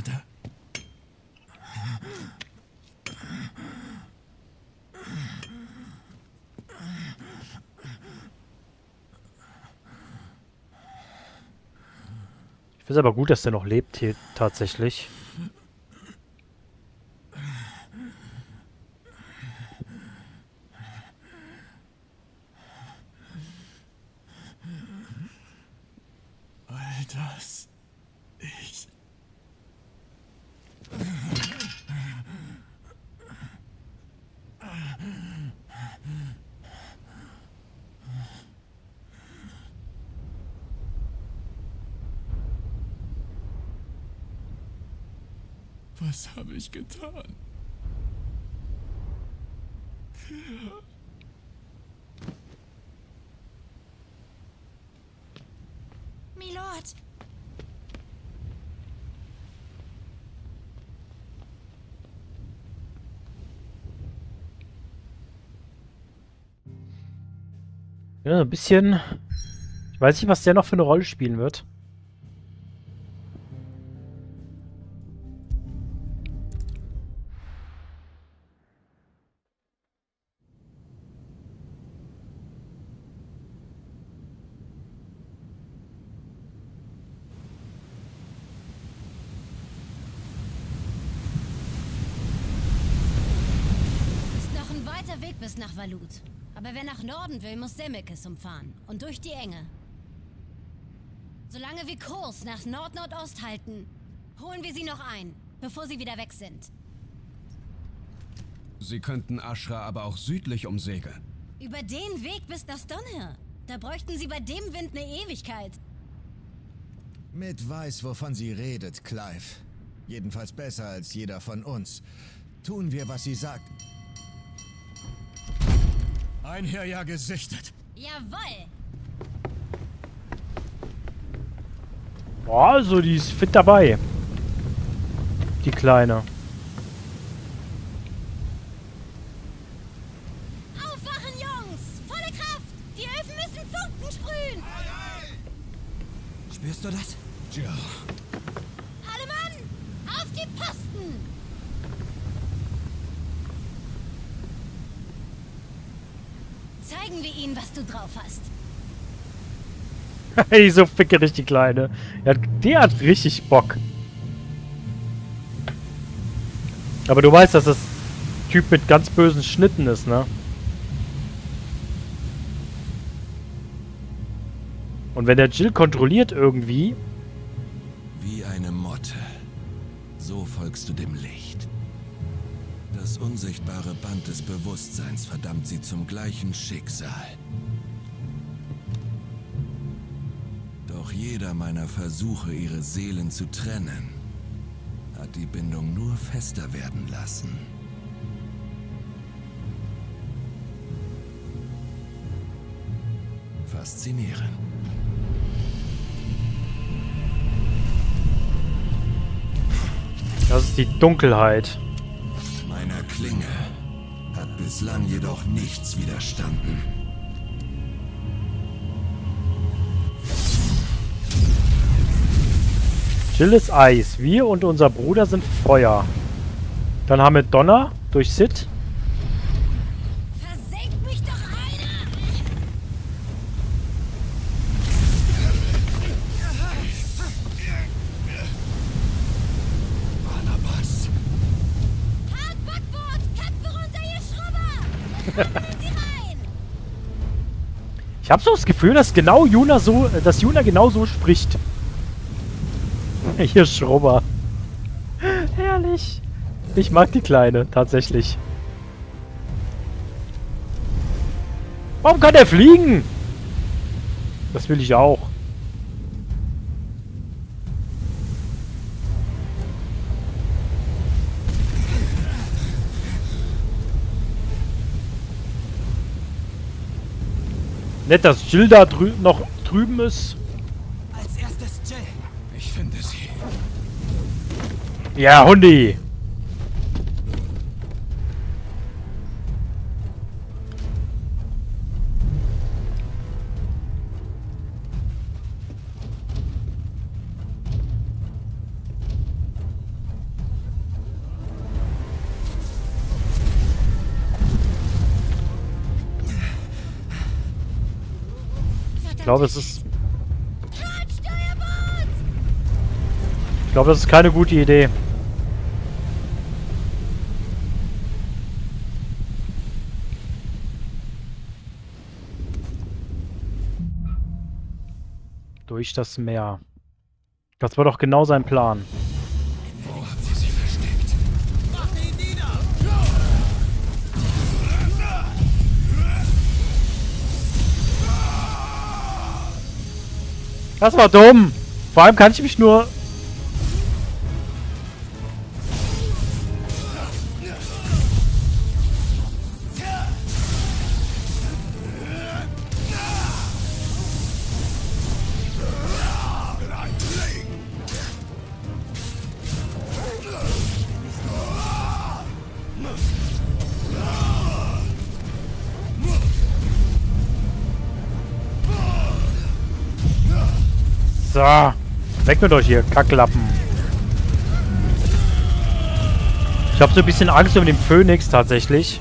Gnade. Ich finde es aber gut, dass der noch lebt hier tatsächlich. All das. Ich. Was habe ich getan? Milord! Ja, ein bisschen. Ich weiß nicht, was der noch für eine Rolle spielen wird. Ist noch ein weiter Weg bis nach Valut. Aber wer nach Norden will, muss Semmelkes umfahren. Und durch die Enge. Solange wir Kurs nach Nord-Nordost halten, holen wir sie noch ein, bevor sie wieder weg sind. Sie könnten Ashra aber auch südlich umsegeln. Über den Weg bis nach Stonehir. Da bräuchten sie bei dem Wind eine Ewigkeit. Mit weiß, wovon sie redet, Clive. Jedenfalls besser als jeder von uns. Tun wir, was sie sagt. Einherjahr gesichtet. Jawoll! Boah, also die ist fit dabei. Die Kleine. Aufwachen, Jungs! Volle Kraft! Die Öfen müssen Funken sprühen! Spürst du das? Tja, Alle Mann! Auf die Posten! Zeigen wir ihnen, was du drauf hast. Hey, so fickerig die Kleine. Ja, die hat richtig Bock. Aber du weißt, dass das Typ mit ganz bösen Schnitten ist, ne? Und wenn der Jill kontrolliert irgendwie... Wie eine Motte. So folgst du dem Licht. Das unsichtbare Band des Bewusstseins verdammt sie zum gleichen Schicksal. Doch jeder meiner Versuche, ihre Seelen zu trennen, hat die Bindung nur fester werden lassen. Faszinierend. Das ist die Dunkelheit. Meiner Klinge hat bislang jedoch nichts widerstanden. Jill ist Eis. Wir und unser Bruder sind Feuer. Dann haben wir Donner durch Sid. Versenkt mich doch einer! Barnabas. Hart Backboard! Köpfe runter, ihr Schrubber! Nehmen sie rein! Ich habe so das Gefühl, dass dass Juna genau so spricht. Hier Schrubber. Herrlich. Ich mag die Kleine, tatsächlich. Warum kann der fliegen? Das will ich auch. Nett, dass Jill da noch drüben ist. Als erstes Jill. Ich finde sie. Ja, Hundi. Ich glaube, es ist... Ich glaube, das ist keine gute Idee. Durch das Meer. Das war doch genau sein Plan. Wo habt ihr sie versteckt? Macht ihn nieder! Das war dumm. Vor allem kann ich mich nur... So. Weg mit euch hier, Kacklappen. Ich habe so ein bisschen Angst um den Phönix tatsächlich.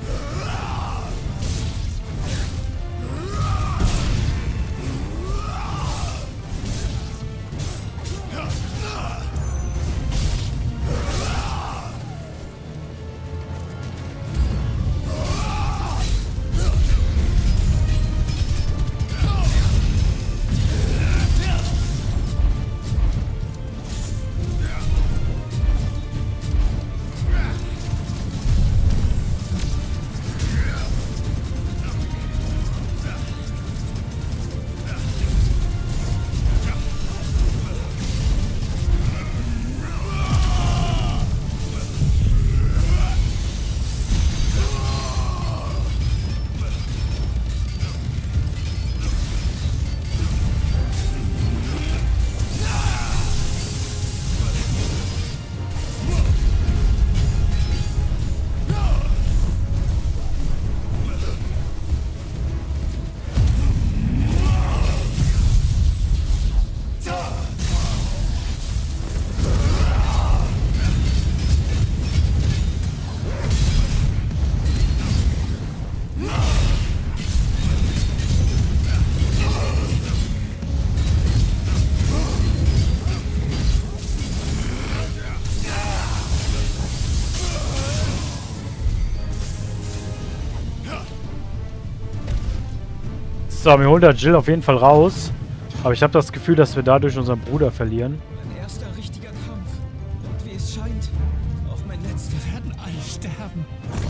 So, wir holen da Jill auf jeden Fall raus. Aber ich habe das Gefühl, dass wir dadurch unseren Bruder verlieren. Mein erster richtiger Kampf. Und wie es scheint, auch mein letzter. Wir werden alle sterben.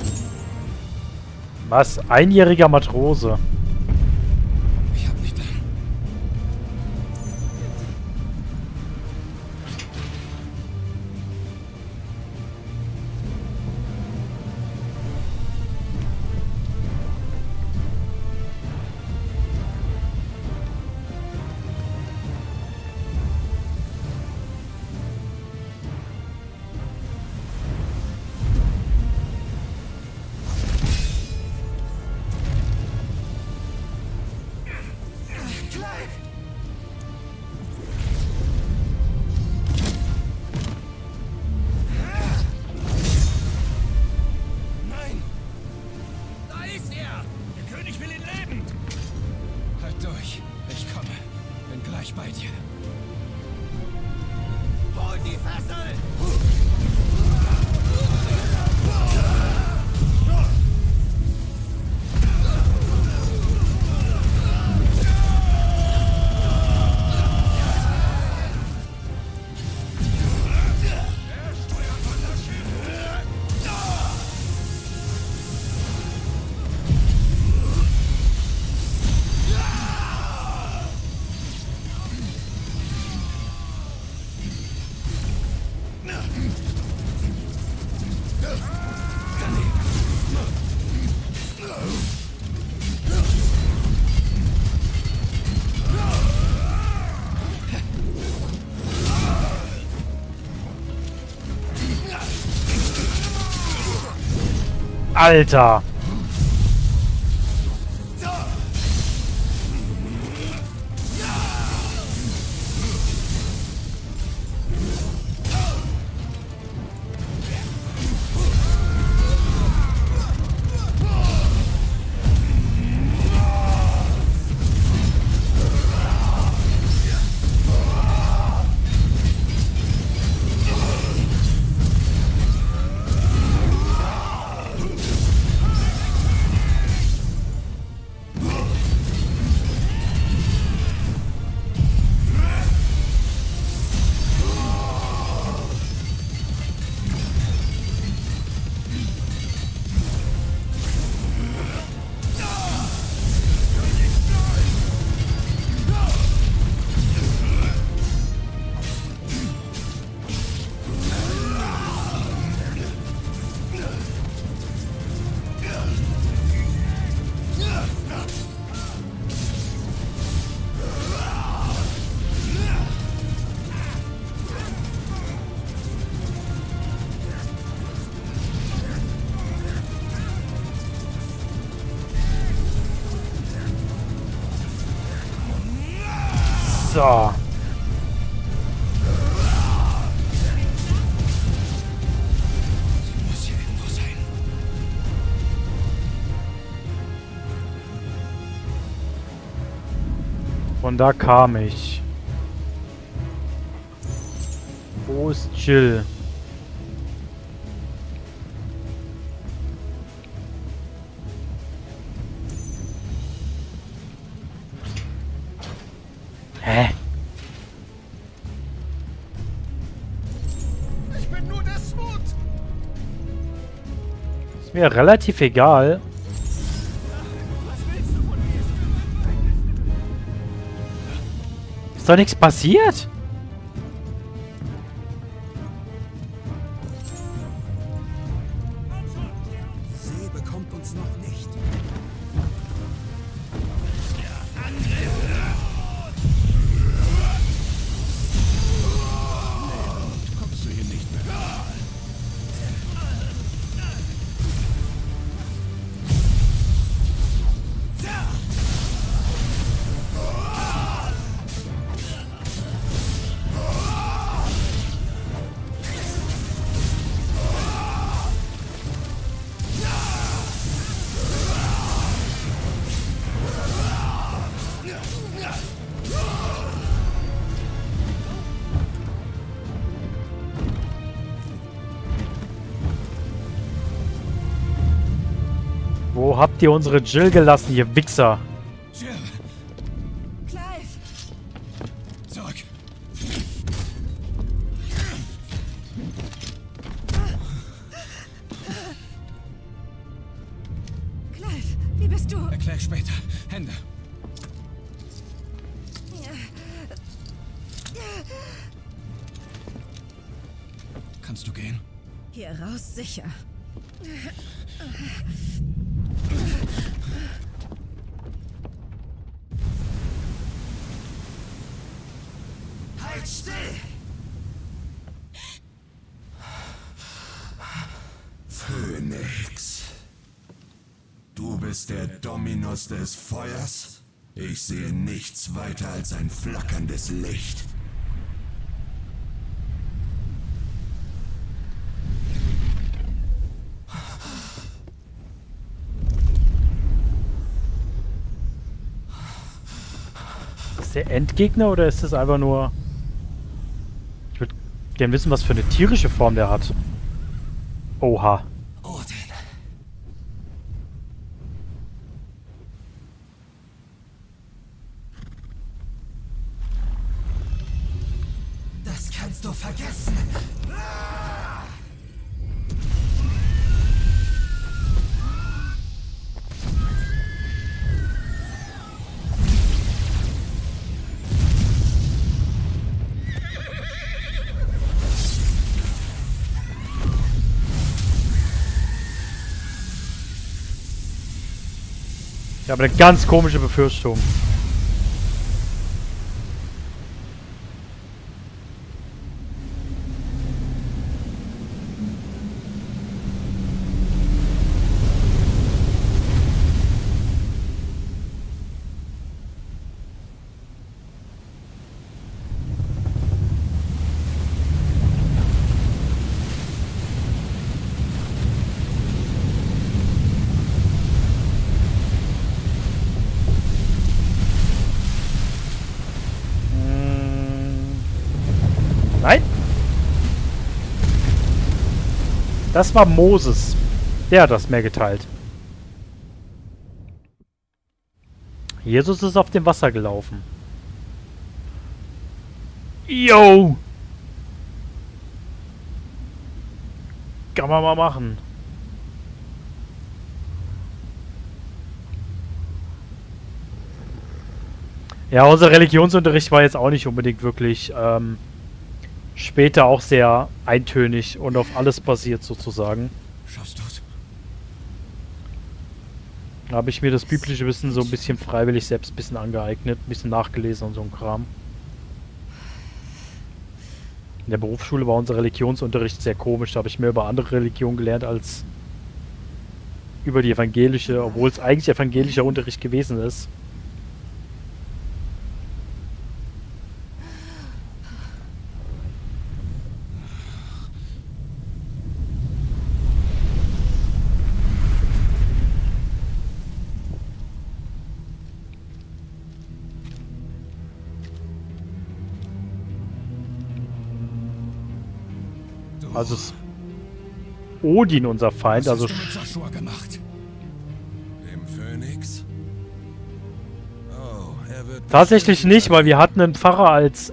Was? Einjähriger Matrose. Ich hab nicht... Nein! Da ist er! Der König will ihn lebend! Halt durch. Ich komme. Bin gleich bei dir. Hol die Fesseln! Alter! So. Sie muss hier irgendwo sein. Von da kam ich. Wo ist Jill? Hä? Ich bin nur der Smut. Ist mir relativ egal. Ist doch nichts passiert. See bekommt uns noch nicht. Kommst du hier nicht mehr rein? Wo habt ihr unsere Jill gelassen, ihr Wichser? Jill, Clive! zurück. Clive, wie bist du? Erklär später. Hände. Kannst du gehen? Hier raus sicher. Halt still! Phönix. Du bist der Dominus des Feuers? Ich sehe nichts weiter als ein flackerndes Licht. Ist der Endgegner oder ist es einfach nur... Ich würde gerne wissen, was für eine tierische Form der hat. Oha. Odin. Das kannst du vergessen. Ich habe eine ganz komische Befürchtung. Nein. Das war Moses. Der hat das Meer geteilt. Jesus ist auf dem Wasser gelaufen. Yo! Kann man mal machen. Ja, unser Religionsunterricht war jetzt auch nicht unbedingt wirklich später auch sehr eintönig und auf alles basiert sozusagen. Schaffst du's? Da habe ich mir das biblische Wissen so ein bisschen freiwillig selbst ein bisschen angeeignet, ein bisschen nachgelesen und so ein Kram. In der Berufsschule war unser Religionsunterricht sehr komisch, da habe ich mehr über andere Religionen gelernt als über die evangelische, obwohl es eigentlich evangelischer Unterricht gewesen ist. Also ist Odin unser Feind, Was also hast du mit Joshua gemacht? Dem Phönix? Oh, er wird tatsächlich nicht, weil wir hatten einen Pfarrer als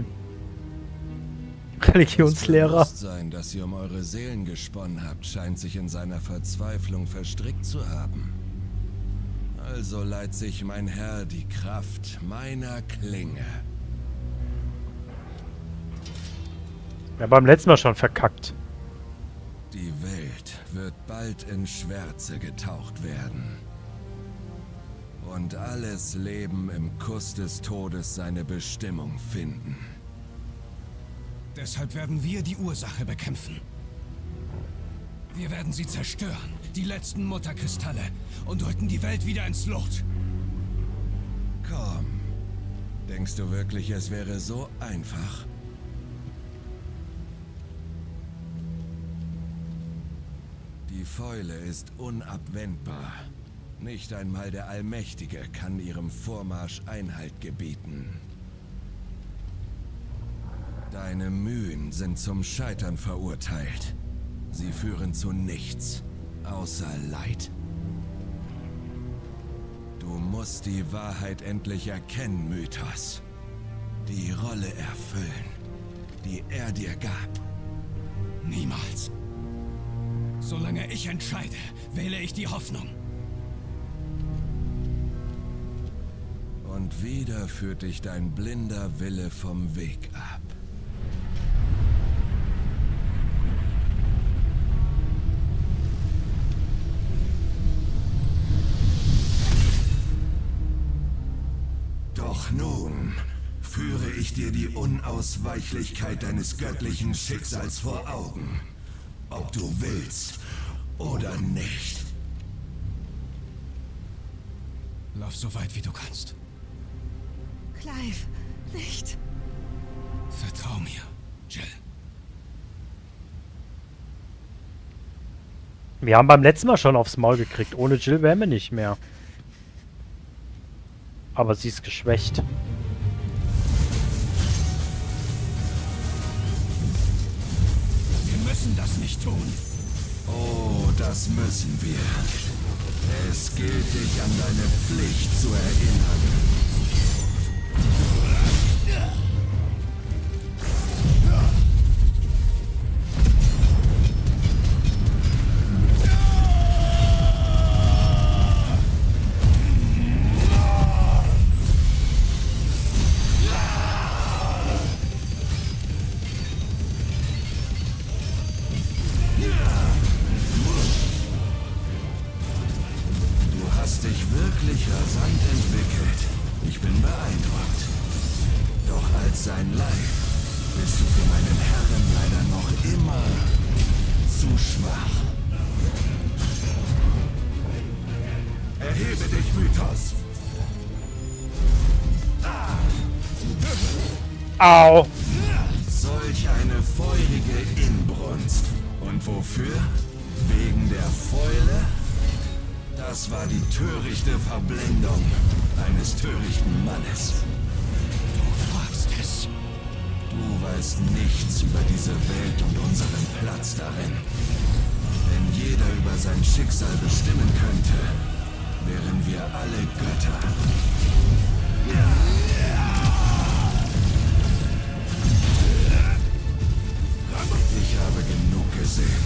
Das Religionslehrer. Bewusstsein, das ihr um eure Seelen gesponnen habt, scheint sich in seiner Verzweiflung verstrickt zu haben. Also leiht sich mein Herr die Kraft meiner Klinge. Ja, beim letzten Mal schon verkackt. Die Welt wird bald in Schwärze getaucht werden. Und alles Leben im Kuss des Todes seine Bestimmung finden. Deshalb werden wir die Ursache bekämpfen. Wir werden sie zerstören, die letzten Mutterkristalle, und rücken die Welt wieder ins Lot. Komm. Denkst du wirklich, es wäre so einfach? Die Fäule ist unabwendbar. Nicht einmal der Allmächtige kann ihrem Vormarsch Einhalt gebieten. Deine Mühen sind zum Scheitern verurteilt. Sie führen zu nichts, außer Leid. Du musst die Wahrheit endlich erkennen, Mythos. Die Rolle erfüllen, die er dir gab. Niemals. Solange ich entscheide, wähle ich die Hoffnung. Und wieder führt dich dein blinder Wille vom Weg ab. Doch nun führe ich dir die Unausweichlichkeit deines göttlichen Schicksals vor Augen. Ob du willst oder nicht. Lauf so weit wie du kannst. Clive, nicht. Vertrau mir, Jill. Wir haben beim letzten Mal schon aufs Maul gekriegt. Ohne Jill wären wir nicht mehr. Aber sie ist geschwächt. Wir müssen das nicht tun. Oh, das müssen wir. Es gilt, dich an deine Pflicht zu erinnern. Sein Leid bist du für meinen Herren leider noch immer zu schwach. Erhebe dich, Mythos! Au! Solch eine feurige Inbrunst. Und wofür? Wegen der Fäule? Das war die törichte Verblendung eines törichten Mannes. Du weißt nichts über diese Welt und unseren Platz darin. Wenn jeder über sein Schicksal bestimmen könnte, wären wir alle Götter. Ich habe genug gesehen.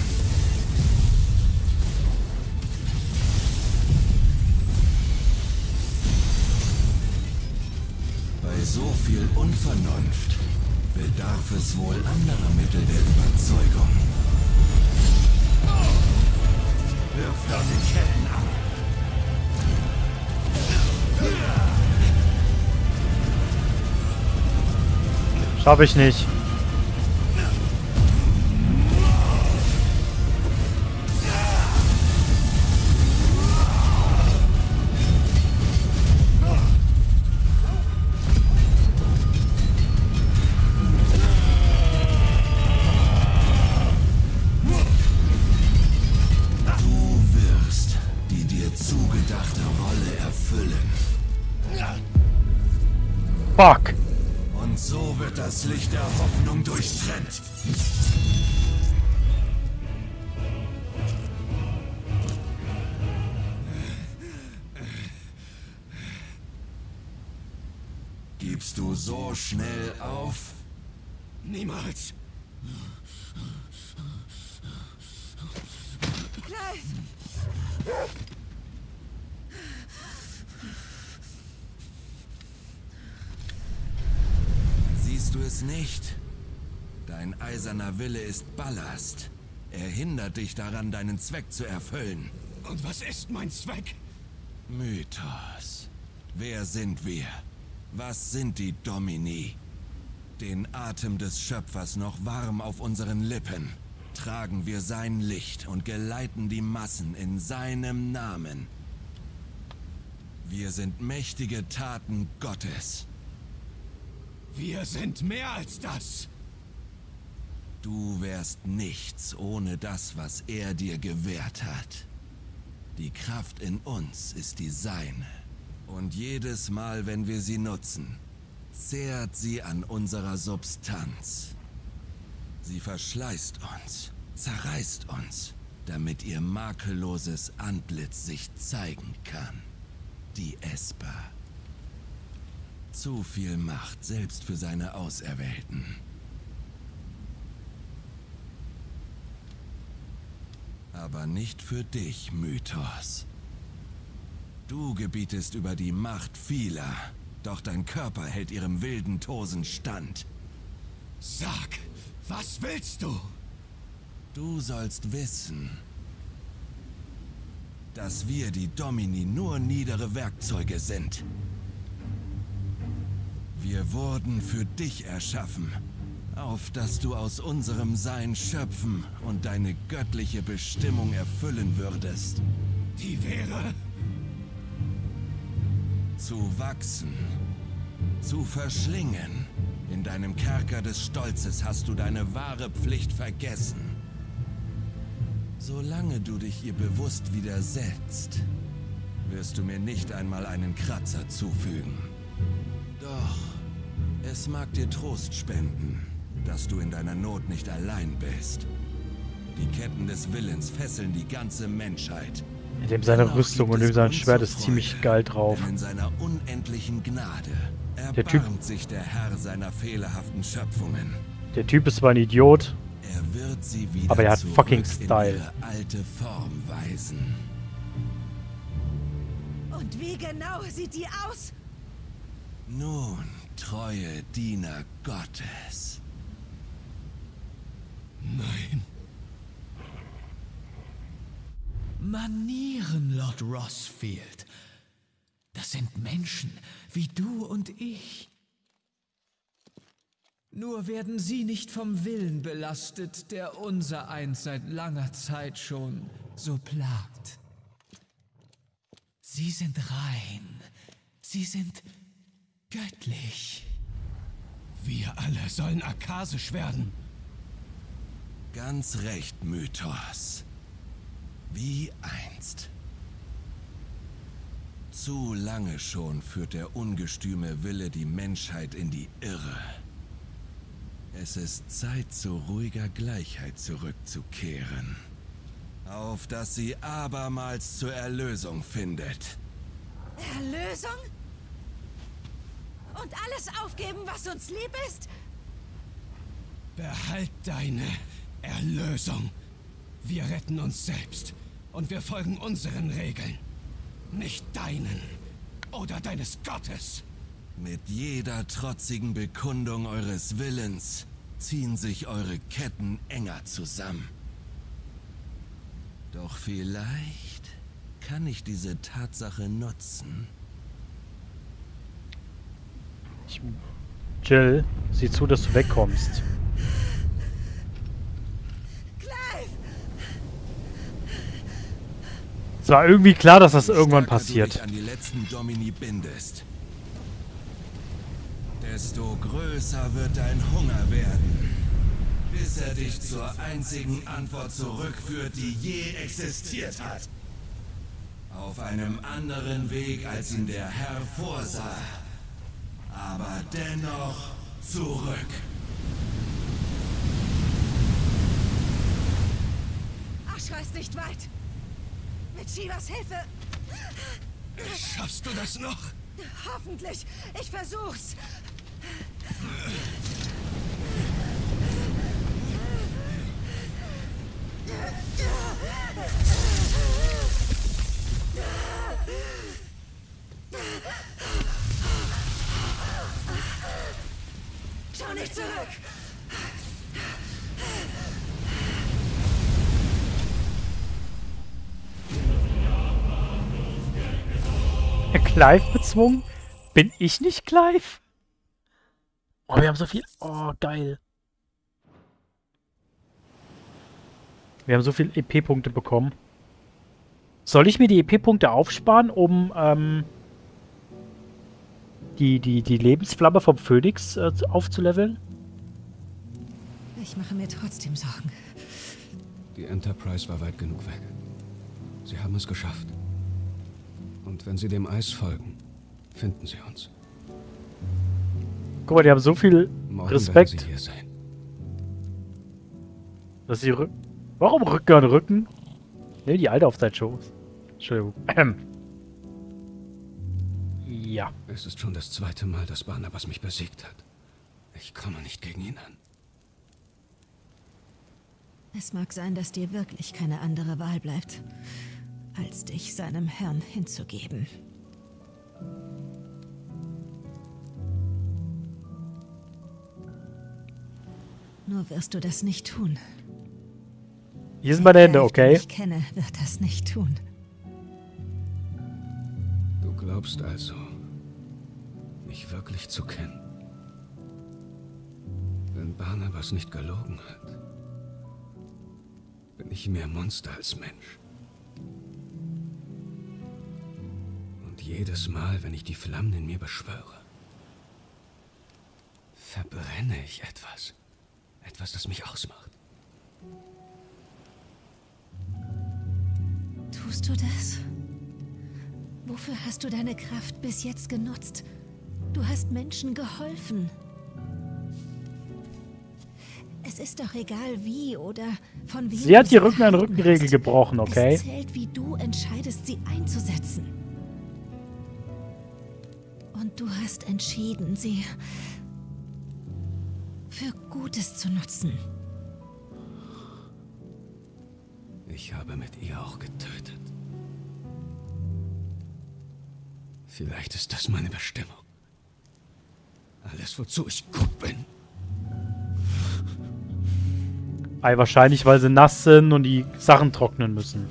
Bei so viel Unvernunft bedarf es wohl anderer Mittel der Überzeugung. Wirf deine Ketten ab. Schaff ich nicht. Fuck. Und so wird das Licht der Hoffnung durchtrennt. Gibst du so schnell auf? Niemals. Clive! Siehst du es nicht? Dein eiserner Wille ist Ballast. Er hindert dich daran, deinen Zweck zu erfüllen. Und was ist mein Zweck? Mythos. Wer sind wir? Was sind die Domini? Den Atem des Schöpfers noch warm auf unseren Lippen, tragen wir sein Licht und geleiten die Massen in seinem Namen. Wir sind mächtige Taten Gottes. Wir sind mehr als das. Du wärst nichts ohne das, was er dir gewährt hat. Die Kraft in uns ist die seine. Und jedes Mal, wenn wir sie nutzen, zehrt sie an unserer Substanz. Sie verschleißt uns, zerreißt uns, damit ihr makelloses Antlitz sich zeigen kann. Die Esper. Zu viel Macht, selbst für seine Auserwählten. Aber nicht für dich, Mythos. Du gebietest über die Macht vieler, doch dein Körper hält ihrem wilden Tosen stand. Sag, was willst du? Du sollst wissen, dass wir, die Domini, nur niedere Werkzeuge sind. Wir wurden für dich erschaffen, auf dass du aus unserem Sein schöpfen und deine göttliche Bestimmung erfüllen würdest. Die wäre... Zu wachsen, zu verschlingen. In deinem Kerker des Stolzes hast du deine wahre Pflicht vergessen. Solange du dich ihr bewusst widersetzt, wirst du mir nicht einmal einen Kratzer zufügen. Doch es mag dir Trost spenden, dass du in deiner Not nicht allein bist. Die Ketten des Willens fesseln die ganze Menschheit. In dem seine Rüstung und in sein Schwert ist ziemlich geil drauf. Denn in seiner unendlichen Gnade Der Typ- erbarmt sich der Herr seiner fehlerhaften Schöpfungen. Der Typ ist zwar ein Idiot, Er wird sie wieder aber er hat zurück fucking in Style. ihre alte Form weisen. Und wie genau sieht die aus? Nun, treue Diener Gottes. Nein. Manieren, Lord Rossfield. Das sind Menschen wie du und ich. Nur werden sie nicht vom Willen belastet, der unsereins seit langer Zeit schon so plagt. Sie sind rein. Sie sind göttlich. Wir alle sollen akasisch werden. Ganz recht, Mythos. Wie einst. Zu lange schon führt der ungestüme Wille die Menschheit in die Irre. Es ist Zeit, zu ruhiger Gleichheit zurückzukehren. Auf dass sie abermals zur Erlösung findet. Erlösung? Und alles aufgeben, was uns lieb ist? Behalt deine Erlösung. Wir retten uns selbst und wir folgen unseren Regeln. Nicht deinen oder deines Gottes. Mit jeder trotzigen Bekundung eures Willens ziehen sich eure Ketten enger zusammen. Doch vielleicht kann ich diese Tatsache nutzen. Jill, sieh zu, dass du wegkommst. Clive! Es war irgendwie klar, dass das Je irgendwann stärker du dich passiert. an die letzten Domini bindest, desto größer wird dein Hunger werden, bis er dich zur einzigen Antwort zurückführt, die je existiert hat. Auf einem anderen Weg, als ihn der Herr vorsah, aber dennoch zurück. Ashra ist nicht weit. Mit Shivas Hilfe. Schaffst du das noch? Hoffentlich. Ich versuch's. Schau nicht zurück. Clive bezwungen? Bin ich nicht Clive? Oh, wir haben so viel... Oh, geil. Wir haben so viele EP-Punkte bekommen. Soll ich mir die EP-Punkte aufsparen, um die Lebensflamme vom Phönix aufzuleveln? Ich mache mir trotzdem Sorgen. Die Enterprise war weit genug weg. Sie haben es geschafft. Und wenn sie dem Eis folgen, finden sie uns. Guck mal, die haben so viel Morgen Respekt. werden sie hier sein. Dass sie Warum Rücken an Rücken? Ne, die alte Aufzeitshow. Entschuldigung. Ja. Es ist schon das zweite Mal, dass Barnabas mich besiegt hat. Ich komme nicht gegen ihn an. Es mag sein, dass dir wirklich keine andere Wahl bleibt, als dich seinem Herrn hinzugeben. Nur wirst du das nicht tun. Hier sind meine Hände, okay? Den ich kenne, wird das nicht tun. Du glaubst also, mich wirklich zu kennen? Wenn Barnabas nicht gelogen hat, bin ich mehr Monster als Mensch. Und jedes Mal, wenn ich die Flammen in mir beschwöre, verbrenne ich etwas. Etwas, das mich ausmacht. Tust du das? Wofür hast du deine Kraft bis jetzt genutzt? Du hast Menschen geholfen. Es ist doch egal wie oder von wem. Sie hat die du Rücken-an-Rücken-Regel hast. gebrochen, okay? Es zählt, wie du entscheidest, sie einzusetzen. Und du hast entschieden, sie für Gutes zu nutzen. Ich habe mit ihr auch getötet. Vielleicht ist das meine Bestimmung. Alles, wozu ich gut bin. Ei, wahrscheinlich, weil sie nass sind und die Sachen trocknen müssen.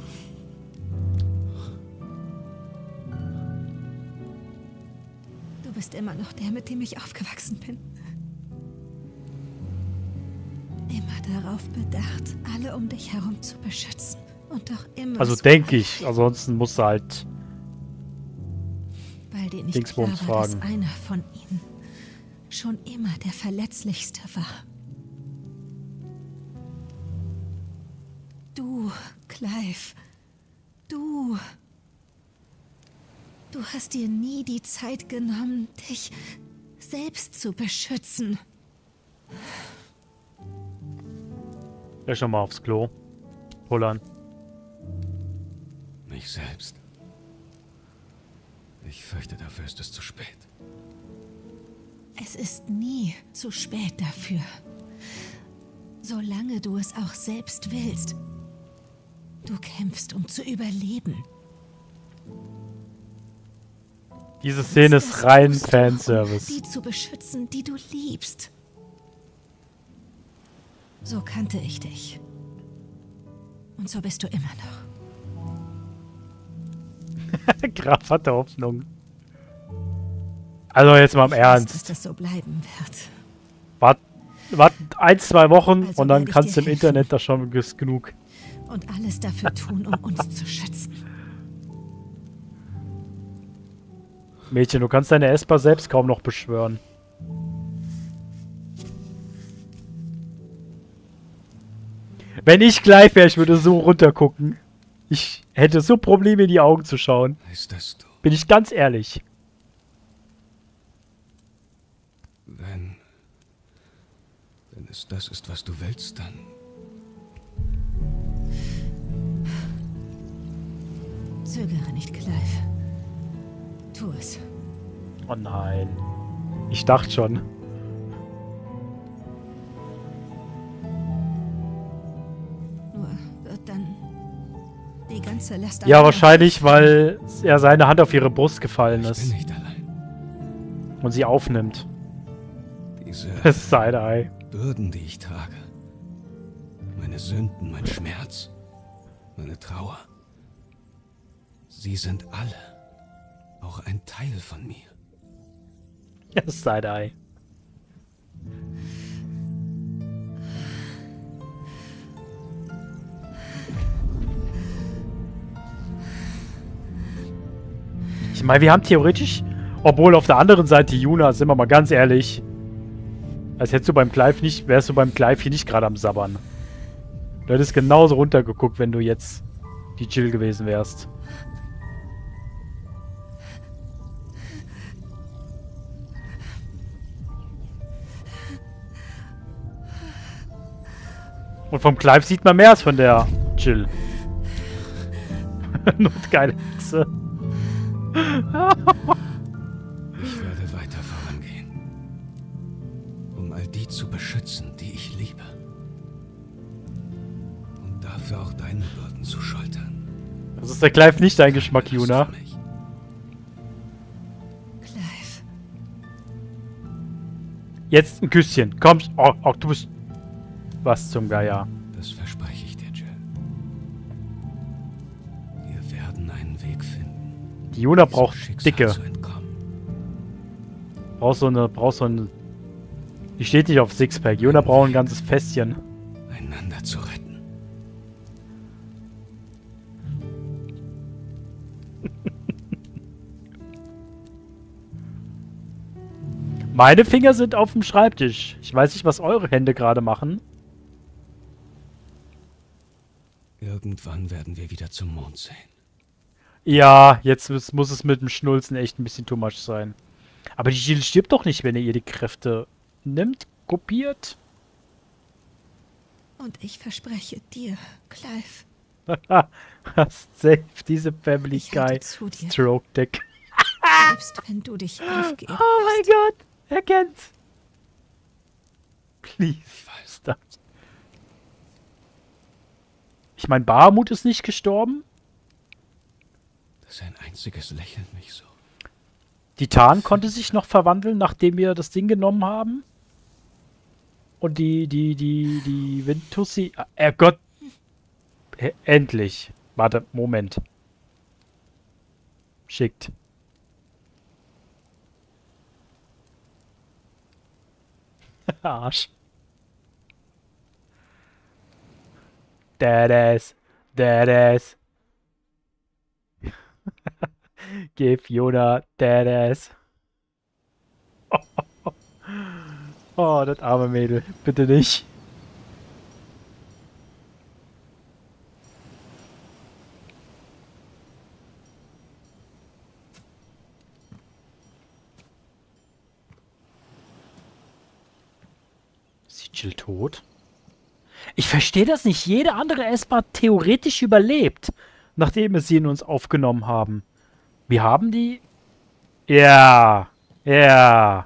Du bist immer noch der, mit dem ich aufgewachsen bin. Immer darauf bedacht, alle um dich herum zu beschützen. Und doch immer Also so denke ich. Ansonsten musst du halt weil dir nicht klar Dingsbums war, dass fragen. einer von ihnen schon immer der Verletzlichste war. Du, Clive. Du hast dir nie die Zeit genommen, dich selbst zu beschützen. Ja, schon mal aufs Klo. Pullern. Mich selbst. Ich fürchte, dafür ist es zu spät. Es ist nie zu spät dafür. Solange du es auch selbst willst. Du kämpfst, um zu überleben. Diese Szene Das ist rein tust du, Fanservice. um die zu beschützen, die du liebst. So kannte ich dich. Und so bist du immer noch. Graf hatte Hoffnung. Also jetzt mal im Ich weiß, dass Ernst. das so bleiben wird. Wart 1-2 Wochen Also und dann werde ich kannst du dir im Internet das schon genug. Und alles dafür tun, um uns zu schützen. Mädchen, du kannst deine Esper selbst kaum noch beschwören. Wenn ich gleich wäre, ich würde so runtergucken. Ich hätte so Probleme in die Augen zu schauen. Heißt das du? Bin ich ganz ehrlich. Wenn es das ist, was du willst, dann... Zögere nicht, Clive. Tu es. Oh nein. Ich dachte schon. Nur wird dann die ganze Last... Ja, wahrscheinlich, weil er seine Hand auf ihre Brust gefallen Ich bin ist. nicht allein. Und sie aufnimmt. Diese Side-Eye. Bürden, die ich trage. Meine Sünden, mein Schmerz, meine Trauer. Sie sind alle auch ein Teil von mir. Ja, Side-Eye. Ich meine, wir haben theoretisch, obwohl auf der anderen Seite Yuna, sind wir mal ganz ehrlich, als hättest du beim Clive nicht, wärst du beim Clive hier nicht gerade am Sabbern. Du hättest genauso runtergeguckt, wenn du jetzt die Jill gewesen wärst. Und vom Clive sieht man mehr als von der Jill. Notgeile Hexe. Ich werde weiter vorangehen, um all die zu beschützen, die ich liebe. Und dafür auch deine Bürden zu schultern. Das ist der Clive nicht dein Geschmack, Keine Last Yuna. für mich. Clive. Jetzt ein Küsschen. Komm. Oh, oh, du bist... Was zum Geier. Das verspreche ich dir, Jill. Wir werden einen Weg finden, Die Yuna diesem braucht Schicksal Dicke. zu entkommen. Braucht so ein... Die steht nicht auf Sixpack. Yuna braucht ein ganzes Fässchen. Einander zu retten. Meine Finger sind auf dem Schreibtisch. Ich weiß nicht, was eure Hände gerade machen. Irgendwann werden wir wieder zum Mond sehen. Ja, jetzt muss es mit dem Schnulzen echt ein bisschen too much sein. Aber die Jill stirbt doch nicht, wenn ihr ihr die Kräfte nimmt, kopiert. Und ich verspreche dir, Clive, Safe, diese Family ich halte Guy zu dir, Stroke Deck. selbst wenn du dich aufgibst. Oh mein Gott, er kennt's. Please, stop. Ich meine, Bahamut ist nicht gestorben. Sein einziges Lächeln mich so. Die Tarn konnte sich noch verwandeln, nachdem wir das Ding genommen haben. Und die Windtussi... Gott. Endlich. Warte, Moment. Schickt. Arsch. Deadass. Deadass. Give Yuna Deadass. Oh, das arme Mädel. Bitte nicht. Ist die Jill tot? Ich verstehe das nicht. Jede andere Esper hat theoretisch überlebt, nachdem wir sie in uns aufgenommen haben. Wir haben die... Ja. Ja.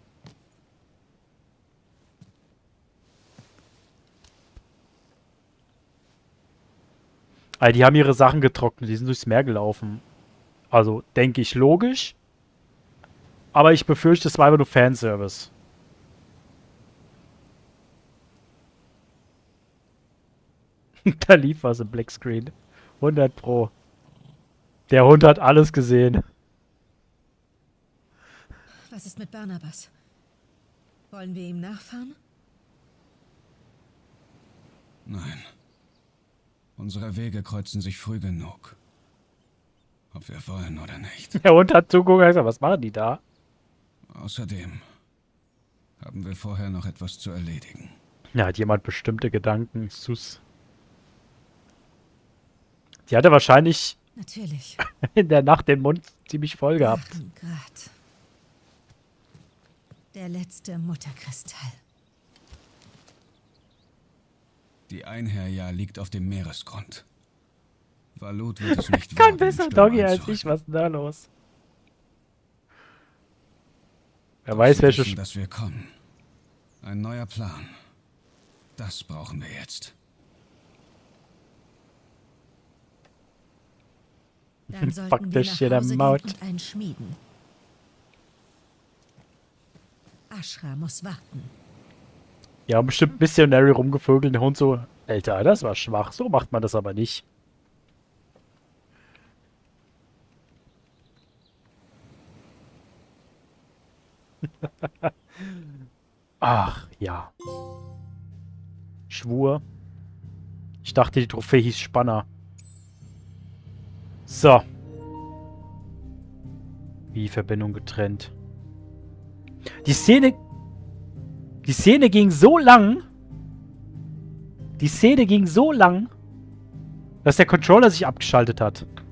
Also die haben ihre Sachen getrocknet. Die sind durchs Meer gelaufen. Also, denke ich, logisch. Aber ich befürchte, es war einfach nur Fanservice. Da lief was im Blackscreen. 100 Pro. Der Hund hat alles gesehen. Was ist mit Barnabas? Wollen wir ihm nachfahren? Nein. Unsere Wege kreuzen sich früh genug. Ob wir wollen oder nicht. Der Hund hat zugeguckt und gesagt, was machen die da? Außerdem haben wir vorher noch etwas zu erledigen. Ja, hat jemand bestimmte Gedanken? Sus. Die hatte wahrscheinlich Natürlich. in der Nacht den Mund ziemlich voll gehabt. Grad. Der letzte Mutterkristall. Die Einherja liegt auf dem Meeresgrund. Valut wird es nicht Kann wagen, besser den Sturm Doggy als einzuhalten. ich. Was ist denn da los? Wer weiß, Sie welche... wissen, dass wir kommen. Ein neuer Plan. Das brauchen wir jetzt. Dann sollten Fuck, wir der nach shit am Hause gehen Maut. und einen schmieden. Ashra muss warten. Ja, bestimmt Missionary rumgevögelt, der Hund so... Alter, das war schwach. So macht man das aber nicht. Ach, ja. Schwur. Ich dachte, die Trophäe hieß Spanner. So. Wie Verbindung getrennt. Die Szene ging so lang. Die Szene ging so lang, dass der Controller sich abgeschaltet hat.